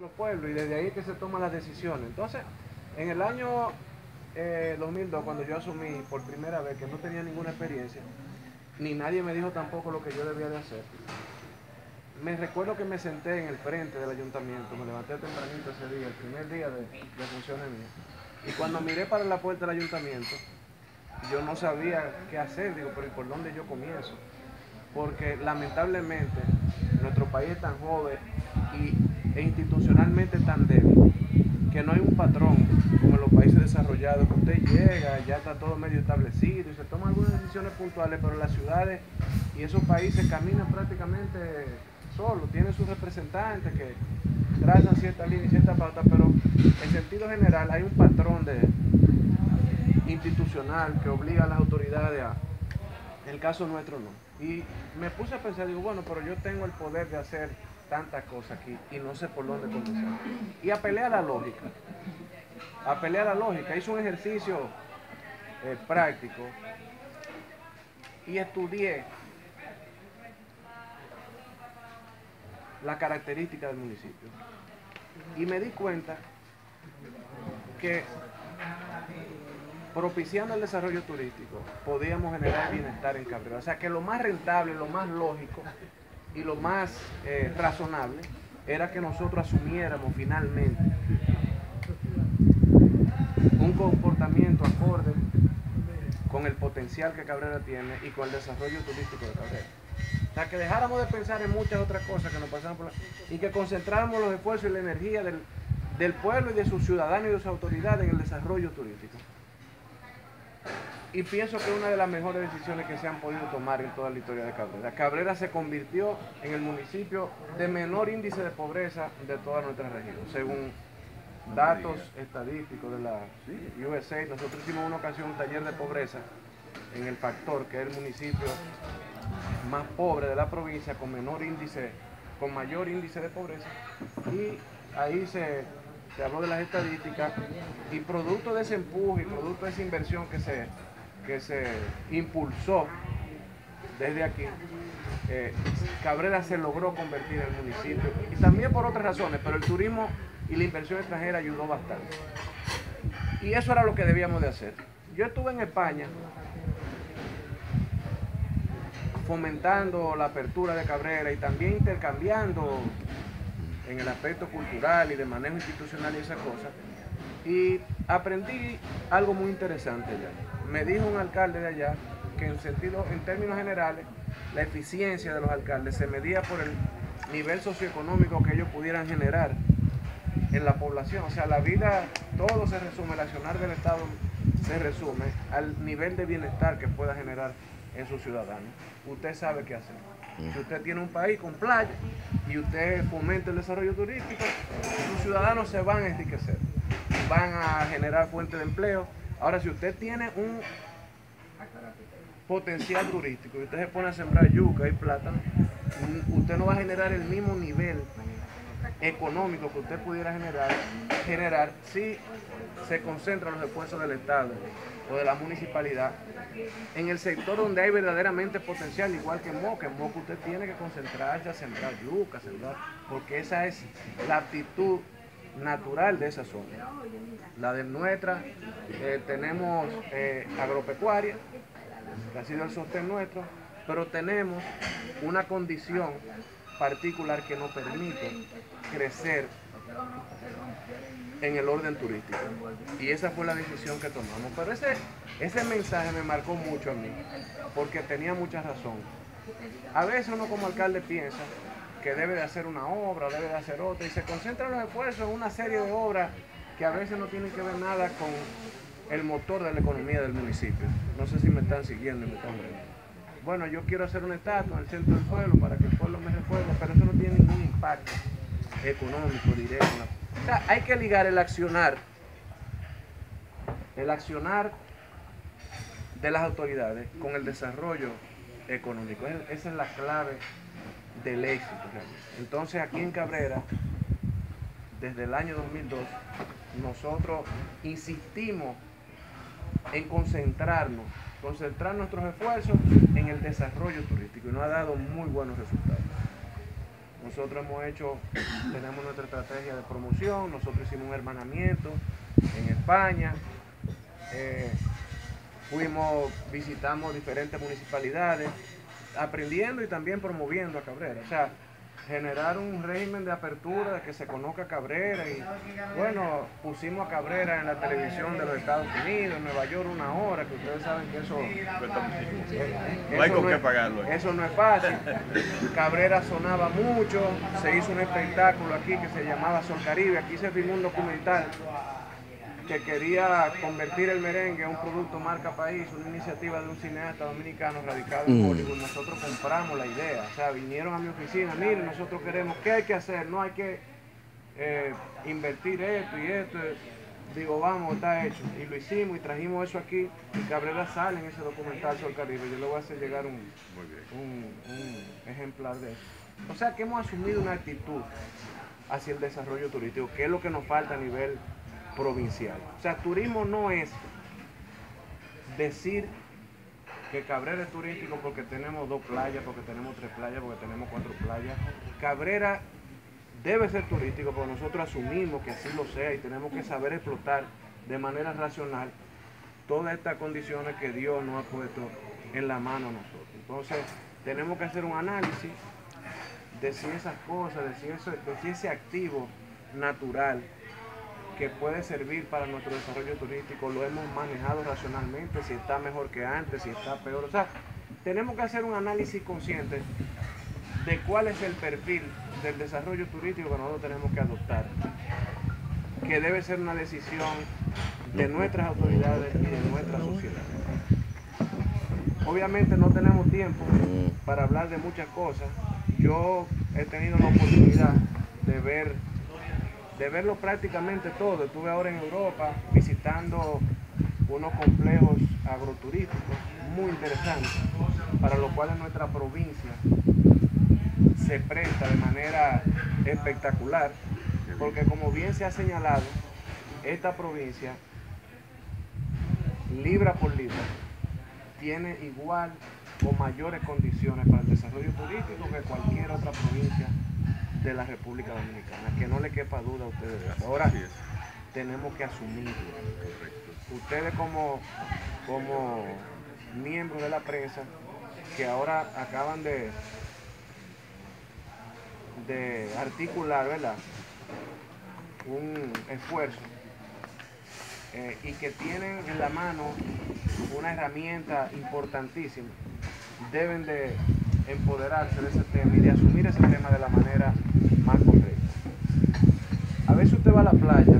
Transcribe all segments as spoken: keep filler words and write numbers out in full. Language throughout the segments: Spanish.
los pueblos, y desde ahí es que se toman las decisiones. Entonces, en el año eh, dos mil dos, cuando yo asumí por primera vez que no tenía ninguna experiencia, ni nadie me dijo tampoco lo que yo debía de hacer, me recuerdo que me senté en el frente del ayuntamiento, me levanté tempranito ese día, el primer día de, de funciones mías, y cuando miré para la puerta del ayuntamiento, yo no sabía qué hacer, digo, pero ¿y por dónde yo comienzo? Porque lamentablemente nuestro país es tan joven y, e institucionalmente tan débil que no hay un patrón como en los países desarrollados, que usted llega, ya está todo medio establecido y se toman algunas decisiones puntuales, pero las ciudades y esos países caminan prácticamente solos, tienen sus representantes que trazan cierta línea y cierta pauta, pero en sentido general hay un patrón de, institucional que obliga a las autoridades a, en el caso nuestro no. Y me puse a pensar, digo, bueno, pero yo tengo el poder de hacer tantas cosas aquí y no sé por dónde comenzar. Y apelé a la lógica, apelé a la lógica, hice un ejercicio eh, práctico y estudié la característica del municipio. Y me di cuenta que propiciando el desarrollo turístico podíamos generar bienestar en Cabrera. O sea que lo más rentable, lo más lógico y lo más eh, razonable era que nosotros asumiéramos finalmente un comportamiento acorde con el potencial que Cabrera tiene y con el desarrollo turístico de Cabrera. O sea, que dejáramos de pensar en muchas otras cosas que nos pasaban por la... y que concentráramos los esfuerzos y la energía del, del pueblo y de sus ciudadanos y de sus autoridades en el desarrollo turístico. Y pienso que es una de las mejores decisiones que se han podido tomar en toda la historia de Cabrera. Cabrera se convirtió en el municipio de menor índice de pobreza de toda nuestra región, según datos estadísticos de la U S A. Nosotros hicimos en una ocasión un taller de pobreza en El Factor, que es el municipio más pobre de la provincia, con menor índice, con mayor índice de pobreza, y ahí se, se habló de las estadísticas, y producto de ese empuje y producto de esa inversión que se, que se impulsó desde aquí, eh, Cabrera se logró convertir en el municipio, y también por otras razones, pero el turismo y la inversión extranjera ayudó bastante. Y eso era lo que debíamos de hacer. Yo estuve en España fomentando la apertura de Cabrera y también intercambiando en el aspecto cultural y de manejo institucional y esas cosas. Y aprendí algo muy interesante allá. Me dijo un alcalde de allá que en sentido, en términos generales, la eficiencia de los alcaldes se medía por el nivel socioeconómico que ellos pudieran generar en la población. O sea, la vida, todo se resume, el accionar del Estado se resume al nivel de bienestar que pueda generar en sus ciudadanos. Usted sabe qué hacer. Si usted tiene un país con playa y usted fomenta el desarrollo turístico, sus ciudadanos se van a enriquecer, van a generar fuentes de empleo. Ahora, si usted tiene un potencial turístico y usted se pone a sembrar yuca y plátano, usted no va a generar el mismo nivel económico que usted pudiera generar, generar si se concentran los esfuerzos del Estado o de la municipalidad en el sector donde hay verdaderamente potencial, igual que en Moca. En Moca usted tiene que concentrarse a sembrar yuca, sembrar, porque esa es la aptitud natural de esa zona. La de nuestra, eh, tenemos eh, agropecuaria, que ha sido el sostén nuestro, pero tenemos una condición particular que nos permite crecer en el orden turístico, y esa fue la decisión que tomamos. Pero ese, ese mensaje me marcó mucho a mí, porque tenía mucha razón. A veces uno como alcalde piensa que debe de hacer una obra, debe de hacer otra, y se concentra los esfuerzos en una serie de obras que a veces no tienen que ver nada con el motor de la economía del municipio. No sé si me están siguiendo y me están viendo. Bueno, yo quiero hacer una estatua en el centro del pueblo para que el pueblo me recuerde, pero eso no tiene ningún impacto económico directo. O sea, hay que ligar el accionar, el accionar de las autoridades con el desarrollo económico. Esa es la clave del éxito. Entonces, aquí en Cabrera, desde el año dos mil dos, nosotros insistimos en concentrarnos, concentrar nuestros esfuerzos en el desarrollo turístico, y nos ha dado muy buenos resultados. Nosotros hemos hecho, tenemos nuestra estrategia de promoción, nosotros hicimos un hermanamiento en España, eh, fuimos, visitamos diferentes municipalidades, aprendiendo y también promoviendo a Cabrera. O sea, generar un régimen de apertura, de que se conozca Cabrera. Y bueno, pusimos a Cabrera en la televisión de los Estados Unidos, en Nueva York, una hora, que ustedes saben que eso, no hay con no qué es, pagarlo. eso no es fácil. Cabrera sonaba mucho, se hizo un espectáculo aquí que se llamaba Sol Caribe. Aquí se filmó un documental que quería convertir el merengue en un producto marca país, una iniciativa de un cineasta dominicano radicado en Hollywood. Nosotros compramos la idea, o sea, vinieron a mi oficina, miren, nosotros queremos, ¿qué hay que hacer? No hay que eh, invertir esto y esto. Digo, vamos, está hecho. Y lo hicimos y trajimos eso aquí, y Cabrera sale en ese documental Sol Caribe. Yo le voy a hacer llegar un, un, un ejemplar de eso. O sea, que hemos asumido una actitud hacia el desarrollo turístico, que es lo que nos falta a nivel provincial. O sea, turismo no es decir que Cabrera es turístico porque tenemos dos playas, porque tenemos tres playas, porque tenemos cuatro playas. Cabrera debe ser turístico porque nosotros asumimos que así lo sea y tenemos que saber explotar de manera racional todas estas condiciones que Dios nos ha puesto en la mano a nosotros. Entonces, tenemos que hacer un análisis de si esas cosas, de si, eso, de si ese activo natural que puede servir para nuestro desarrollo turístico lo hemos manejado racionalmente, si está mejor que antes, si está peor. O sea, tenemos que hacer un análisis consciente de cuál es el perfil del desarrollo turístico que nosotros tenemos que adoptar, que debe ser una decisión de nuestras autoridades y de nuestra sociedad. Obviamente no tenemos tiempo para hablar de muchas cosas. Yo he tenido la oportunidad de ver de verlo prácticamente todo. Estuve ahora en Europa visitando unos complejos agroturísticos muy interesantes, para los cuales nuestra provincia se presta de manera espectacular, porque como bien se ha señalado, esta provincia, libra por libra, tiene igual o mayores condiciones para el desarrollo turístico que cualquier otra provincia de la República Dominicana, que no le quepa duda a ustedes de eso. Ahora tenemos que asumirlo. Ustedes como, como miembros de la prensa, que ahora acaban de, de articular, ¿verdad?, un esfuerzo eh, y que tienen en la mano una herramienta importantísima, deben de empoderarse de ese tema y de asumir ese tema de la manera más correcta. A veces usted va a la playa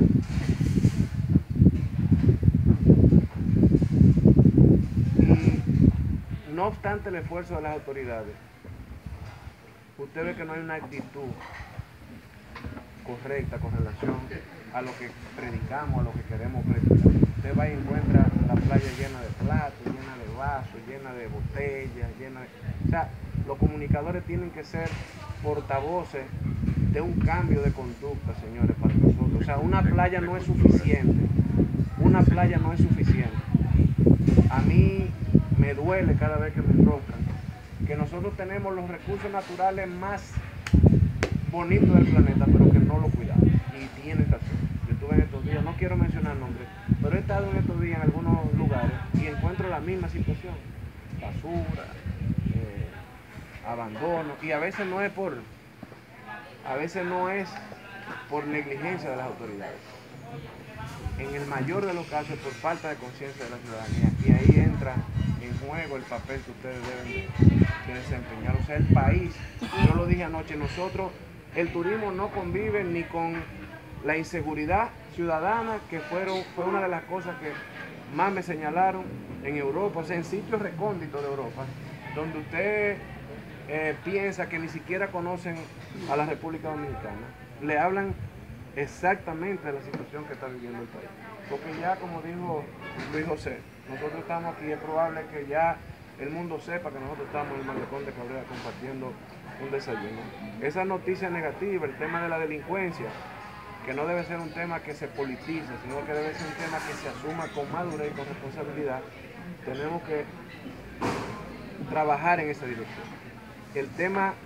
y, no obstante el esfuerzo de las autoridades, usted ve que no hay una actitud correcta con relación a lo que predicamos, a lo que queremos predicar. Usted va y encuentra la playa llena de platos, llena de vasos, llena de botellas, llena de... O sea, los comunicadores tienen que ser portavoces de un cambio de conducta, señores, para nosotros. O sea, una playa no es suficiente. Una playa no es suficiente. A mí me duele cada vez que me enroscan que nosotros tenemos los recursos naturales más bonitos del planeta, pero que no lo cuidamos. Y tienes razón. Yo estuve en estos días, no quiero mencionar nombres, pero he estado en estos días en algunos lugares y encuentro la misma situación. Basura, eh, abandono, y a veces no es por a veces no es por negligencia de las autoridades. En el mayor de los casos por falta de conciencia de la ciudadanía, y ahí entra en juego el papel que ustedes deben de, de desempeñar. O sea, el país, yo lo dije anoche, nosotros, el turismo no convive ni con la inseguridad ciudadana, que fueron, fue una de las cosas que más me señalaron en Europa, o sea, en sitios recónditos de Europa, donde usted eh, piensa que ni siquiera conocen a la República Dominicana, le hablan exactamente de la situación que está viviendo el país. Porque ya, como dijo Luis José, nosotros estamos aquí, es probable que ya el mundo sepa que nosotros estamos en el malecón de Cabrera compartiendo un desayuno. Esa noticia negativa, el tema de la delincuencia, que no debe ser un tema que se politice, sino que debe ser un tema que se asuma con madurez y con responsabilidad, tenemos que trabajar en esa dirección. El tema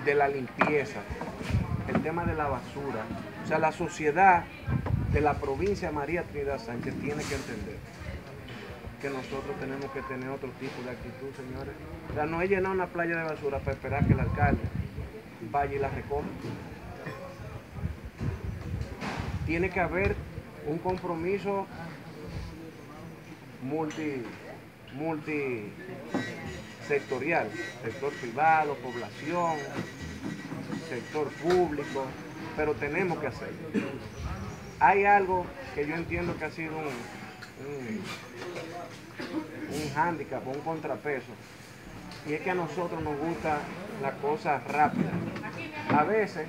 de la limpieza, el tema de la basura. O sea, la sociedad de la provincia de María Trinidad Sánchez tiene que entender que nosotros tenemos que tener otro tipo de actitud, señores. O sea, no es llenar una playa de basura para esperar que el alcalde vaya y la recoja. Tiene que haber un compromiso multi, multisectorial, sector privado, población, sector público, pero tenemos que hacerlo. Hay algo que yo entiendo que ha sido un, un, un hándicap, un contrapeso, y es que a nosotros nos gusta la cosa rápida. A veces,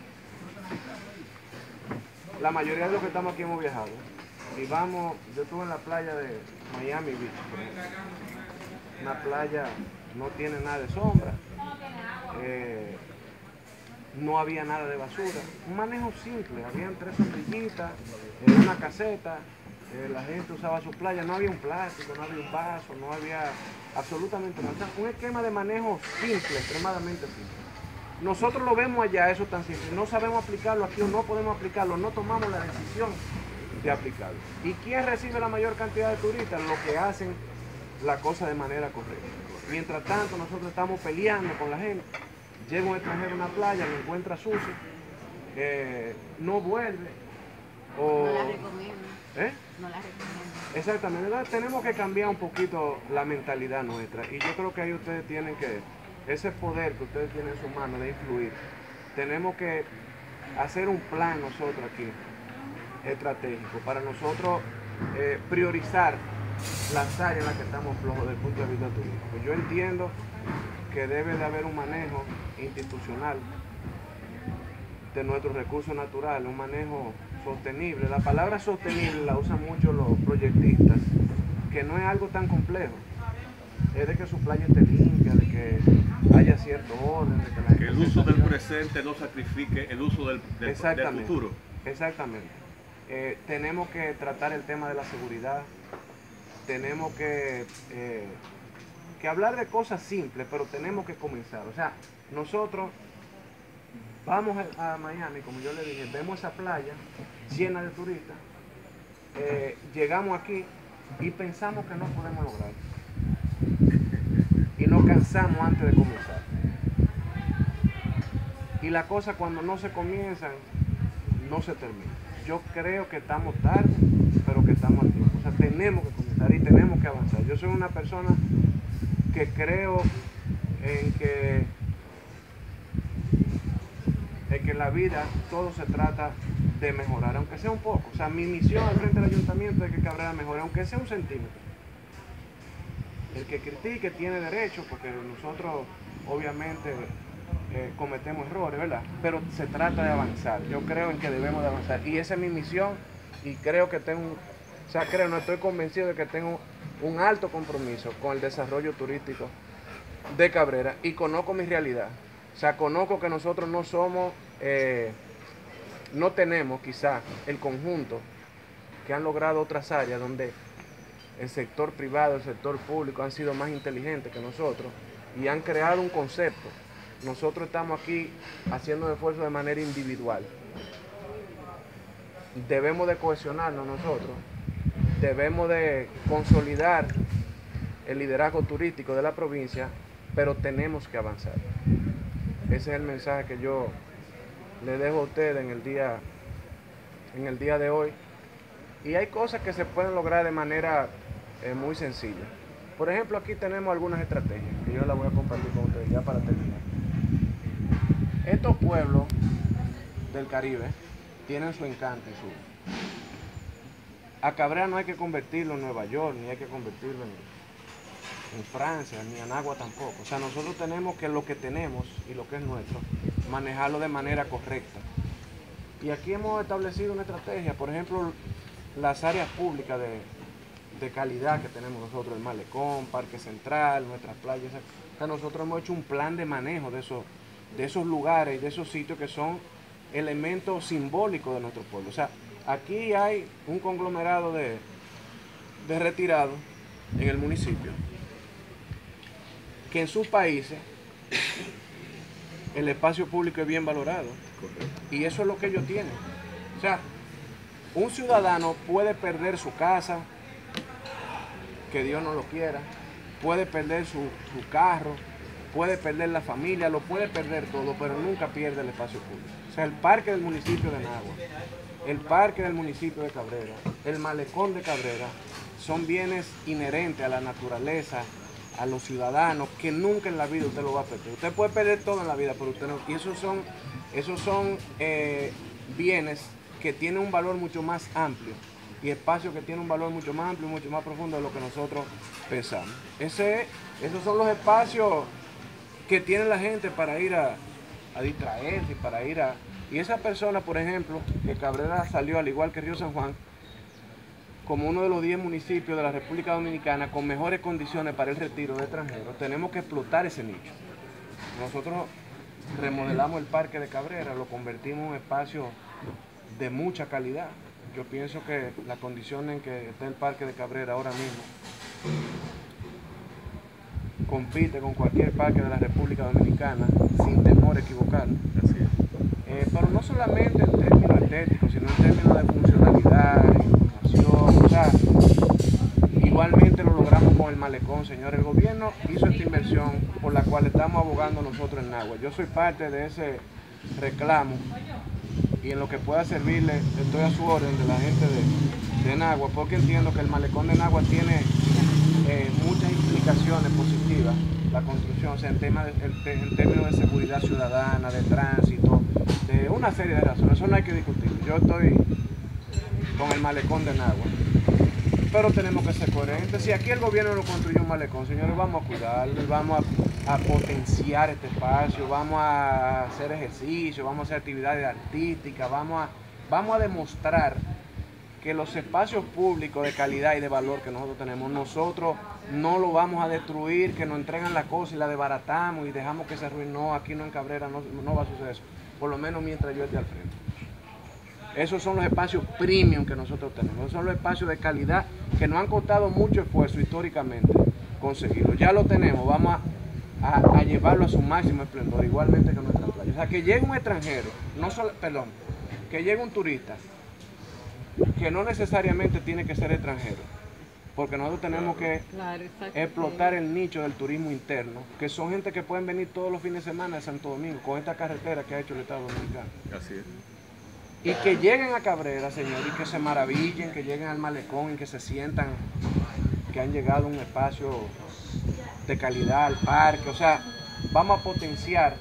la mayoría de los que estamos aquí hemos viajado, y vamos, yo estuve en la playa de Miami Beach, por ejemplo. Una playa no tiene nada de sombra, eh, no había nada de basura, un manejo simple, habían tres sombrillitas, eh, una caseta, eh, la gente usaba su playa, no había un plástico, no había un vaso, no había absolutamente nada, o sea, un esquema de manejo simple, extremadamente simple. Nosotros lo vemos allá, eso tan simple, no sabemos aplicarlo aquí o no podemos aplicarlo, no tomamos la decisión de aplicarlo. ¿Y quién recibe la mayor cantidad de turistas? Los que hacen la cosa de manera correcta. Mientras tanto, nosotros estamos peleando con la gente. Llega un extranjero a una playa, lo encuentra sucio, eh, no vuelve. O, no la recomiendo. ¿eh? No la recomiendo. Exactamente. Entonces, tenemos que cambiar un poquito la mentalidad nuestra. Y yo creo que ahí ustedes tienen que, ese poder que ustedes tienen en su mano de influir, tenemos que hacer un plan nosotros aquí, estratégico, para nosotros eh, priorizar las áreas en las que estamos flojos desde el punto de vista turístico. Yo entiendo que debe de haber un manejo institucional de nuestros recursos naturales, un manejo sostenible. La palabra sostenible la usan mucho los proyectistas, que no es algo tan complejo. Es de que su playa esté limpia, de que haya cierto orden, de que la gente que el uso del presente no sacrifique el uso del, del, del futuro. Exactamente. Eh, tenemos que tratar el tema de la seguridad, tenemos que, eh, que hablar de cosas simples, pero tenemos que comenzar. O sea, nosotros vamos a, a Miami, como yo le dije, vemos esa playa llena de turistas, eh, llegamos aquí y pensamos que no podemos lograr. Y nos cansamos antes de comenzar. Y la cosa cuando no se comienzan, no se termina. Yo creo que estamos tarde, pero que estamos a tiempo. O sea, tenemos que comenzar y tenemos que avanzar. Yo soy una persona que creo en que, en que en la vida todo se trata de mejorar, aunque sea un poco. O sea, mi misión al frente del ayuntamiento es que Cabrera mejore, aunque sea un centímetro. El que critique tiene derecho, porque nosotros obviamente eh, cometemos errores, ¿verdad? Pero se trata de avanzar. Yo creo en que debemos de avanzar. Y esa es mi misión y creo que tengo, o sea, creo, no estoy convencido de que tengo un alto compromiso con el desarrollo turístico de Cabrera y conozco mi realidad. O sea, conozco que nosotros no somos, eh, no tenemos quizá el conjunto que han logrado otras áreas donde el sector privado, el sector público han sido más inteligentes que nosotros y han creado un concepto. Nosotros estamos aquí haciendo un esfuerzo de manera individual. Debemos de cohesionarnos nosotros, debemos de consolidar el liderazgo turístico de la provincia, pero tenemos que avanzar. Ese es el mensaje que yo le dejo a ustedes en el día, en el día de hoy. Y hay cosas que se pueden lograr de manera eh, muy sencilla. Por ejemplo, aquí tenemos algunas estrategias que yo las voy a compartir con ustedes ya para terminar. Estos pueblos del Caribe tienen su encanto y su... A Cabrera no hay que convertirlo en Nueva York, ni hay que convertirlo en, en Francia, ni en Agua tampoco. O sea, nosotros tenemos que lo que tenemos y lo que es nuestro, manejarlo de manera correcta. Y aquí hemos establecido una estrategia, por ejemplo, las áreas públicas de, de calidad que tenemos nosotros, el Malecón, Parque Central, nuestras playas. O sea, nosotros hemos hecho un plan de manejo de esos, de esos lugares y de esos sitios que son elementos simbólicos de nuestro pueblo. O sea, aquí hay un conglomerado de, de retirados en el municipio que en sus países el espacio público es bien valorado. Correcto. Y eso es lo que ellos tienen. O sea, un ciudadano puede perder su casa, que Dios no lo quiera, puede perder su, su carro, puede perder la familia, lo puede perder todo, pero nunca pierde el espacio público. O sea, el parque del municipio de Nagua, el parque del municipio de Cabrera, el malecón de Cabrera, son bienes inherentes a la naturaleza, a los ciudadanos, que nunca en la vida usted lo va a perder. Usted puede perder todo en la vida, pero usted no. Y esos son, esos son eh, bienes que tienen un valor mucho más amplio y espacios que tienen un valor mucho más amplio y mucho más profundo de lo que nosotros pensamos. Ese, esos son los espacios que tiene la gente para ir a, a distraerse, para ir a... Y esa persona, por ejemplo, que Cabrera salió, al igual que Río San Juan, como uno de los diez municipios de la República Dominicana con mejores condiciones para el retiro de extranjeros, tenemos que explotar ese nicho. Nosotros remodelamos el parque de Cabrera, lo convertimos en un espacio de mucha calidad. Yo pienso que la condición en que está el parque de Cabrera ahora mismo compite con cualquier parque de la República Dominicana sin temor a equivocarnos. Así es. Eh, pero no solamente en términos estéticos, sino en términos de funcionalidad, de información, o sea, igualmente lo logramos con el malecón, señor. El gobierno hizo esta inversión por la cual estamos abogando nosotros en Nagua. Yo soy parte de ese reclamo y en lo que pueda servirle estoy a su orden de la gente de, de Nagua, porque entiendo que el malecón de Nagua tiene eh, muchas implicaciones positivas, la construcción, o sea, en, tema de, en, en términos de seguridad ciudadana, de tránsito, de una serie de razones. Eso no hay que discutir. Yo estoy con el malecón de Nagua, pero tenemos que ser coherentes. Si aquí el gobierno no construyó un malecón, señores, vamos a cuidarlo, vamos a, a potenciar este espacio, vamos a hacer ejercicio, vamos a hacer actividades artísticas, vamos a, vamos a demostrar que los espacios públicos de calidad y de valor que nosotros tenemos, nosotros no lo vamos a destruir, que nos entregan la cosa y la desbaratamos y dejamos que se arruine. No, aquí no en Cabrera no, no va a suceder eso, por lo menos mientras yo esté al frente. Esos son los espacios premium que nosotros tenemos, esos son los espacios de calidad que nos han costado mucho esfuerzo históricamente conseguirlo. Ya lo tenemos, vamos a, a, a llevarlo a su máximo esplendor, igualmente que nuestra playa. O sea, que llegue un extranjero, no solo, perdón, que llegue un turista, que no necesariamente tiene que ser extranjero, porque nosotros tenemos que Claro, explotar el nicho del turismo interno, que son gente que pueden venir todos los fines de semana de Santo Domingo con esta carretera que ha hecho el Estado Dominicano. Así es. Y que lleguen a Cabrera, señor, y que se maravillen, que lleguen al malecón y que se sientan que han llegado a un espacio de calidad, al parque. O sea, vamos a potenciar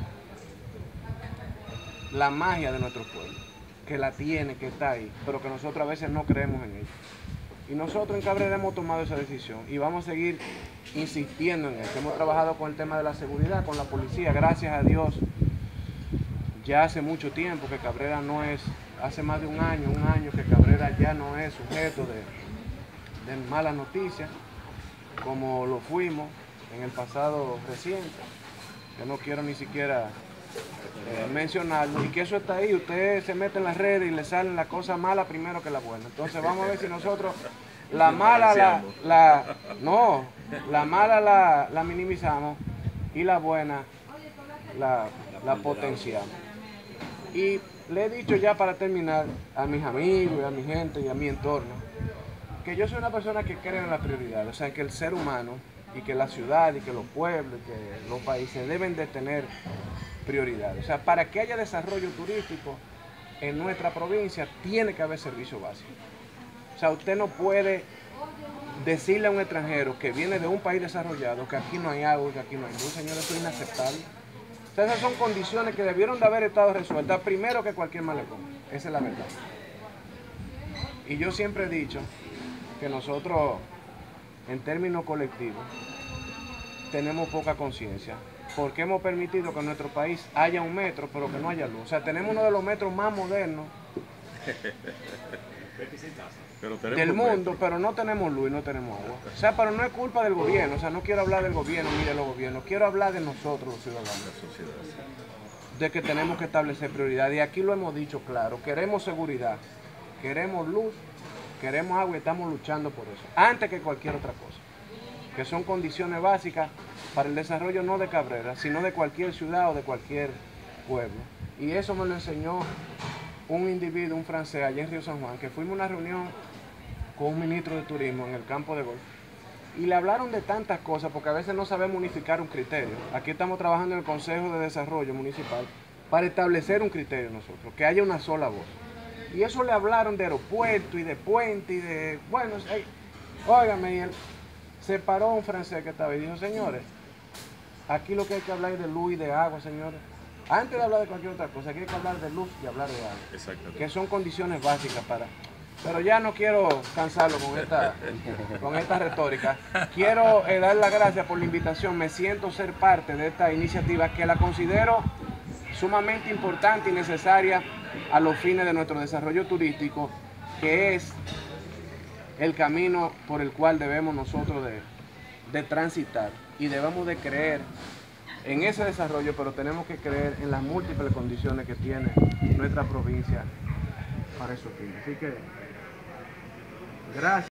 la magia de nuestro pueblo, que la tiene, que está ahí, pero que nosotros a veces no creemos en ella. Y nosotros en Cabrera hemos tomado esa decisión y vamos a seguir insistiendo en eso. Hemos trabajado con el tema de la seguridad, con la policía, gracias a Dios. Ya hace mucho tiempo que Cabrera no es, hace más de un año, un año que Cabrera ya no es sujeto de, de malas noticias, como lo fuimos en el pasado reciente, que no quiero ni siquiera eh, mencionarlo, y que eso está ahí. Usted se mete en las redes y le salen las cosas malas primero que las buenas. Entonces vamos a ver si nosotros la mala la, la no, la mala la, la minimizamos y la buena la, la potenciamos. Y le he dicho ya para terminar a mis amigos y a mi gente y a mi entorno que yo soy una persona que cree en la prioridad, o sea, que el ser humano y que la ciudad y que los pueblos y que los países deben de tener prioridad. O sea, para que haya desarrollo turístico en nuestra provincia tiene que haber servicio básico. O sea, usted no puede decirle a un extranjero que viene de un país desarrollado que aquí no hay agua, que aquí no hay luz. Señores, eso es inaceptable. O sea, esas son condiciones que debieron de haber estado resueltas primero que cualquier malecón. Esa es la verdad. Y yo siempre he dicho que nosotros, en términos colectivos, tenemos poca conciencia, porque hemos permitido que en nuestro país haya un metro, pero que no haya luz. O sea, tenemos uno de los metros más modernos Pero tenemos del mundo, metro. pero no tenemos luz y no tenemos agua. O sea, pero no es culpa del gobierno. O sea, no quiero hablar del gobierno ni de los gobiernos. Quiero hablar de nosotros, los ciudadanos. La sociedad, sí. De que tenemos que establecer prioridades. Y aquí lo hemos dicho claro. Queremos seguridad, queremos luz, queremos agua y estamos luchando por eso. Antes que cualquier otra cosa. Que son condiciones básicas para el desarrollo no de Cabrera, sino de cualquier ciudad o de cualquier pueblo. Y eso me lo enseñó un individuo, un francés, allá en Río San Juan, que fuimos a una reunión con un ministro de turismo en el campo de golf. Y le hablaron de tantas cosas, porque a veces no sabemos unificar un criterio. Aquí estamos trabajando en el Consejo de Desarrollo Municipal para establecer un criterio nosotros, que haya una sola voz. Y eso le hablaron de aeropuerto y de puente y de... Bueno, hey, óigame, y él se paró un francés que estaba y dijo, señores, aquí lo que hay que hablar es de luz y de agua, señores. Antes de hablar de cualquier otra cosa, aquí hay que hablar de luz y hablar de agua. Exactamente. Que son condiciones básicas para... Pero ya no quiero cansarlo con esta, con esta retórica. Quiero eh, dar las gracias por la invitación. Me siento ser parte de esta iniciativa que la considero sumamente importante y necesaria a los fines de nuestro desarrollo turístico, que es el camino por el cual debemos nosotros de, de transitar, y debemos de creer en ese desarrollo, pero tenemos que creer en las múltiples condiciones que tiene nuestra provincia para esos fines. Así que, gracias.